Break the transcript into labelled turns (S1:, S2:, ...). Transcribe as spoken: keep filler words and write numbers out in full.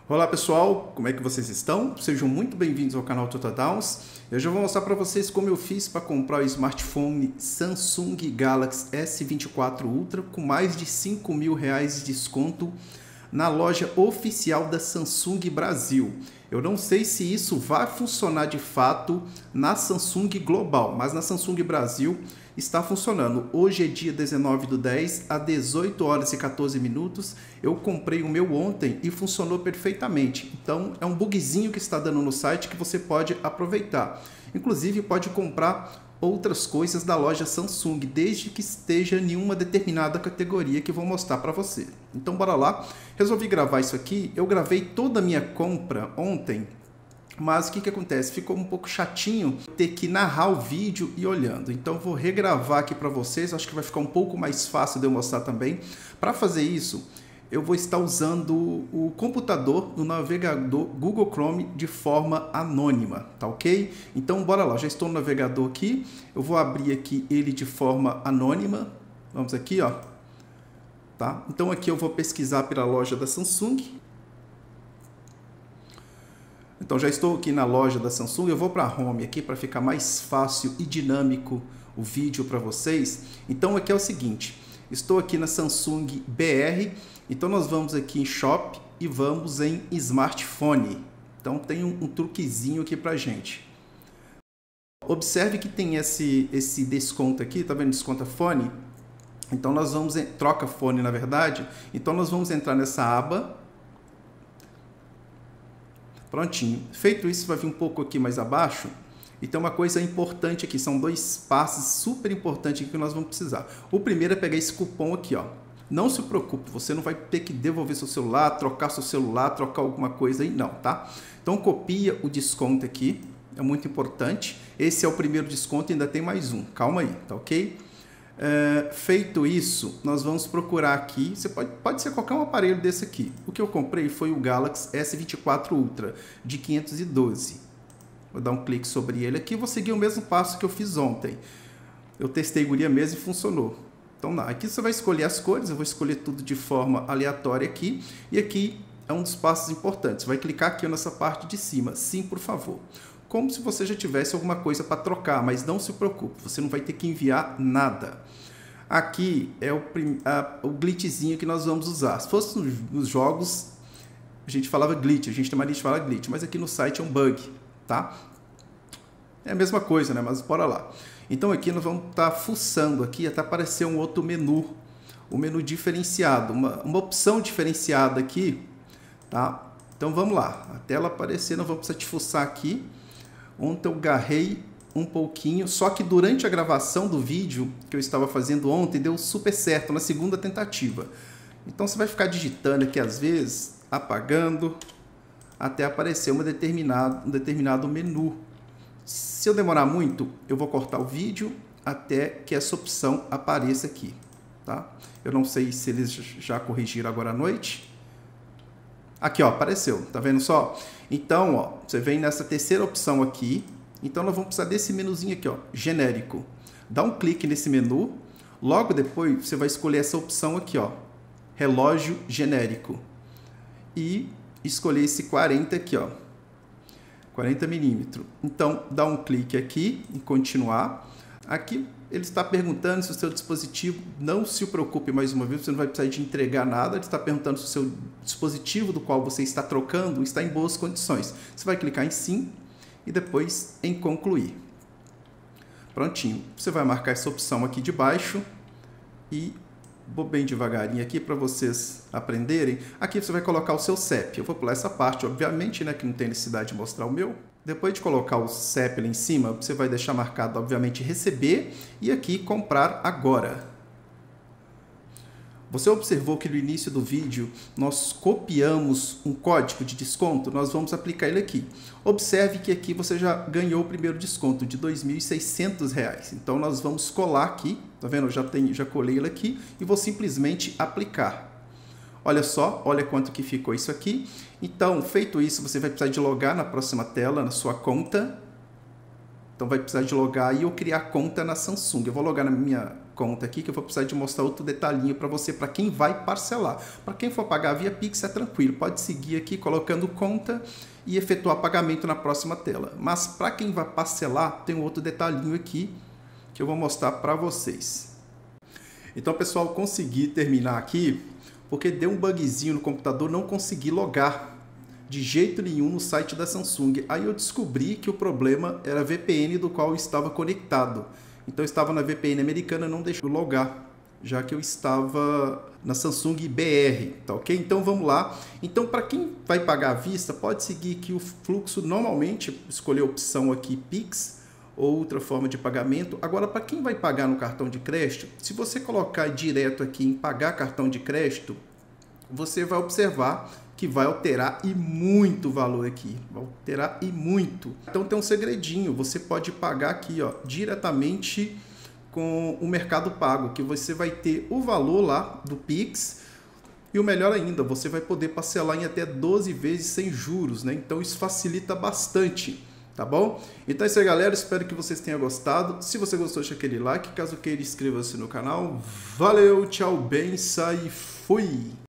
S1: Olá pessoal, como é que vocês estão? Sejam muito bem-vindos ao canal Totodowns. Eu já vou mostrar para vocês como eu fiz para comprar o smartphone Samsung Galaxy S vinte e quatro Ultra com mais de cinco mil reais de desconto na loja oficial da Samsung Brasil. Eu não sei se isso vai funcionar de fato na Samsung Global, mas na Samsung Brasil está funcionando. Hoje é dia dezenove do dez, às dezoito horas e quatorze minutos. Eu comprei o meu ontem e funcionou perfeitamente. Então é um bugzinho que está dando no site que você pode aproveitar. Inclusive pode comprar outras coisas da loja Samsung, desde que esteja em uma determinada categoria que eu vou mostrar para você. Então bora lá. Resolvi gravar isso aqui. Eu gravei toda a minha compra ontem, mas o que que acontece? Ficou um pouco chatinho ter que narrar o vídeo e olhando. Então vou regravar aqui para vocês. Acho que vai ficar um pouco mais fácil de eu mostrar também. Para fazer isso, eu vou estar usando o computador no navegador Google Chrome de forma anônima, tá ok? Então bora lá, já estou no navegador aqui, eu vou abrir aqui ele de forma anônima, vamos aqui, ó, tá? Então aqui eu vou pesquisar pela loja da Samsung. Então já estou aqui na loja da Samsung, eu vou para Home aqui para ficar mais fácil e dinâmico o vídeo para vocês. Então aqui é o seguinte, estou aqui na Samsung B R. Então nós vamos aqui em Shop e vamos em Smartphone. Então tem um, um truquezinho aqui pra gente. Observe que tem esse, esse desconto aqui, tá vendo? Desconta fone. Então nós vamos, em, troca fone na verdade. Então nós vamos entrar nessa aba. Prontinho. Feito isso, vai vir um pouco aqui mais abaixo. E tem uma coisa importante aqui, são dois passos super importantes que nós vamos precisar. O primeiro é pegar esse cupom aqui, ó. Não se preocupe, você não vai ter que devolver seu celular, trocar seu celular, trocar alguma coisa aí, não, tá? Então copia o desconto aqui, é muito importante. Esse é o primeiro desconto e ainda tem mais um, calma aí, tá ok? É, feito isso, nós vamos procurar aqui, você pode, pode ser qualquer um aparelho desse aqui. O que eu comprei foi o Galaxy S vinte e quatro Ultra de quinhentos e doze. Vou dar um clique sobre ele aqui, vou seguir o mesmo passo que eu fiz ontem. Eu testei guria mesmo e funcionou. Então, não. Aqui você vai escolher as cores, eu vou escolher tudo de forma aleatória aqui. E aqui é um dos passos importantes. Você vai clicar aqui nessa parte de cima, sim, por favor. Como se você já tivesse alguma coisa para trocar, mas não se preocupe, você não vai ter que enviar nada. Aqui é o, a, o glitchzinho que nós vamos usar. Se fosse nos, nos jogos, a gente falava glitch, a gente tem mania de falar glitch, mas aqui no site é um bug, tá? É a mesma coisa, né? Mas bora lá. Então aqui nós vamos estar fuçando aqui até aparecer um outro menu, um menu diferenciado, uma, uma opção diferenciada aqui, tá? Então vamos lá, até ela aparecer, nós vamos precisar de fuçar aqui. Ontem eu garrei um pouquinho, só que durante a gravação do vídeo que eu estava fazendo ontem, deu super certo na segunda tentativa. Então você vai ficar digitando aqui às vezes, apagando, até aparecer uma determinado, um determinado menu. Se eu demorar muito, eu vou cortar o vídeo até que essa opção apareça aqui, tá? Eu não sei se eles já corrigiram agora à noite. Aqui, ó, apareceu, tá vendo só? Então, ó, você vem nessa terceira opção aqui. Então, nós vamos precisar desse menuzinho aqui, ó, genérico. Dá um clique nesse menu. Logo depois, você vai escolher essa opção aqui, ó, relógio genérico. E escolher esse quarenta aqui, ó. quarenta milímetros. Então, dá um clique aqui em continuar. Aqui ele está perguntando se o seu dispositivo, não se preocupe mais uma vez, você não vai precisar de entregar nada, ele está perguntando se o seu dispositivo do qual você está trocando está em boas condições. Você vai clicar em sim e depois em concluir. Prontinho. Você vai marcar essa opção aqui de baixo e vou bem devagarinho aqui para vocês aprenderem. Aqui você vai colocar o seu C E P. Eu vou pular essa parte, obviamente, né, que não tem necessidade de mostrar o meu. Depois de colocar o C E P lá em cima, você vai deixar marcado, obviamente, receber e aqui comprar agora. Você observou que no início do vídeo nós copiamos um código de desconto? Nós vamos aplicar ele aqui. Observe que aqui você já ganhou o primeiro desconto de dois mil e seiscentos reais. Então nós vamos colar aqui, tá vendo? Eu já, tenho, já colei ele aqui e vou simplesmente aplicar. Olha só, olha quanto que ficou isso aqui. Então, feito isso, você vai precisar de logar na próxima tela, na sua conta. Então vai precisar de logar e eu criar conta na Samsung. Eu vou logar na minha conta aqui, que eu vou precisar de mostrar outro detalhinho para você, para quem vai parcelar. Para quem for pagar via Pix é tranquilo, pode seguir aqui colocando conta e efetuar pagamento na próxima tela. Mas para quem vai parcelar, tem um outro detalhinho aqui que eu vou mostrar para vocês. Então, pessoal, consegui terminar aqui porque deu um bugzinho no computador, não consegui logar de jeito nenhum no site da Samsung. Aí eu descobri que o problema era a V P N do qual eu estava conectado. Então eu estava na V P N americana, não deixou logar, já que eu estava na Samsung B R, tá ok? Então vamos lá. Então, para quem vai pagar à vista, pode seguir aqui o fluxo normalmente, escolher a opção aqui Pix ou outra forma de pagamento. Agora, para quem vai pagar no cartão de crédito, se você colocar direto aqui em pagar cartão de crédito, você vai observar que vai alterar e muito o valor aqui, vai alterar e muito. Então tem um segredinho, você pode pagar aqui, ó, diretamente com o Mercado Pago, que você vai ter o valor lá do Pix e o melhor ainda, você vai poder parcelar em até doze vezes sem juros, né? Então isso facilita bastante, tá bom? Então é isso aí, galera, espero que vocês tenham gostado. Se você gostou, deixa aquele like, caso queira inscreva-se no canal. Valeu, tchau, benção e fui!